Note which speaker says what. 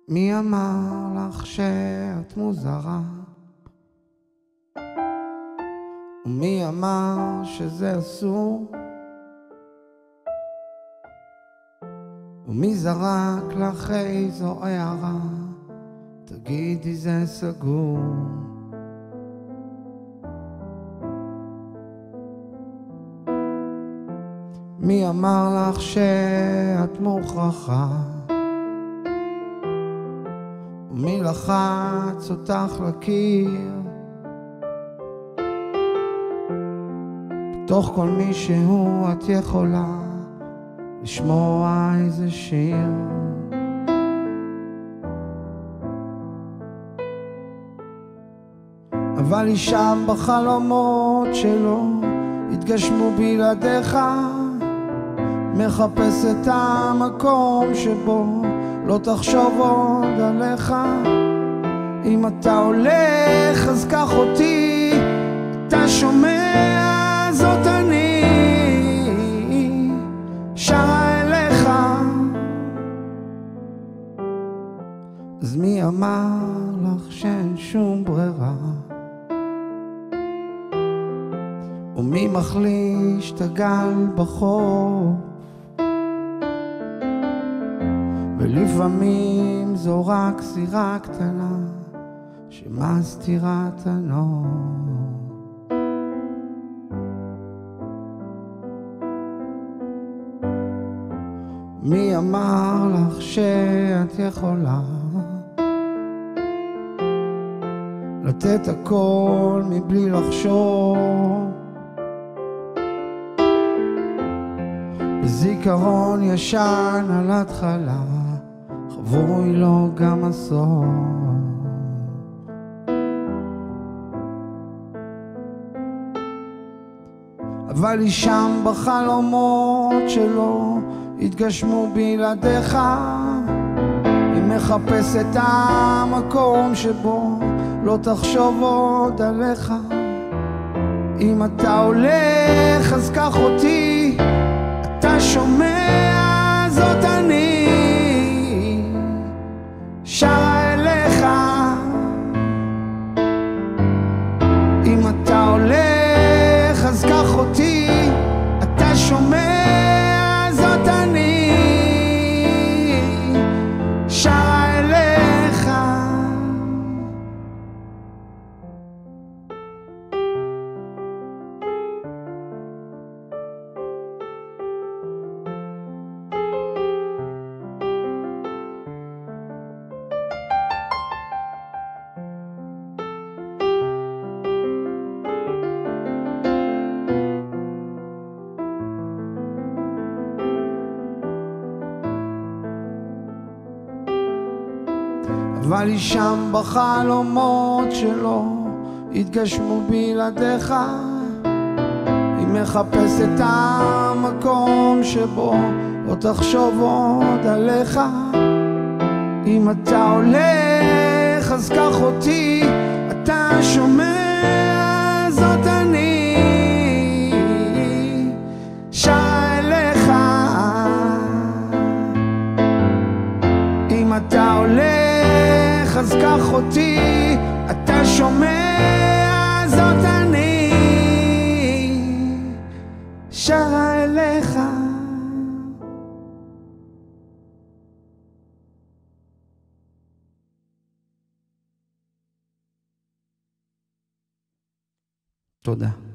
Speaker 1: מי אמר לך שאת מוזרה? ומי אמר שזה אסור? ומי זרק לך איזו הערה? תגידי זה סגור. מי אמר לך שאת מוכרחה? ומי לחץ אותך לקיר? בתוך כל מישהו את יכולה לשמוע איזה שיר. אבל היא שם בחלומות שלו התגשמו בלעדיך, מחפש את המקום שבו לא תחשוב עוד עליך. אם אתה הולך אז קח אותי, אתה שומע? זאת אני שרה אליך. אז מי אמר לך שאין שום ברירה? ומי מחליש את הגל בחוף? ולפעמים זו רק סירה קטנה שמסתירה את הנוף. מי אמר לך שאת יכולה לתת הכל מבלי לחשוב? בזיכרון ישן על התחלה חבוי לו גם הסוף. אבל היא שם בחלומות שלו התגשמו בלעדיך, היא מחפשת את המקום שבו לא תחשוב עוד עליך. אם אתה הולך אז קח אותי, אתה שומע? זאת אני שרה אליך. אם אתה הולך אז קח אותי, אתה שומע? זאת אני שרה אליך. אבל היא שם בחלומות שלו התגשמו בלעדיך, היא מחפשת את המקום שבו לא תחשוב עוד עליך. אם אתה הולך אז קח אותי, אתה שומע? זאת אני שרה אליך. אם אתה הולך אז קח אותי, אתה שומע? זאת אני שרה אליך. תודה.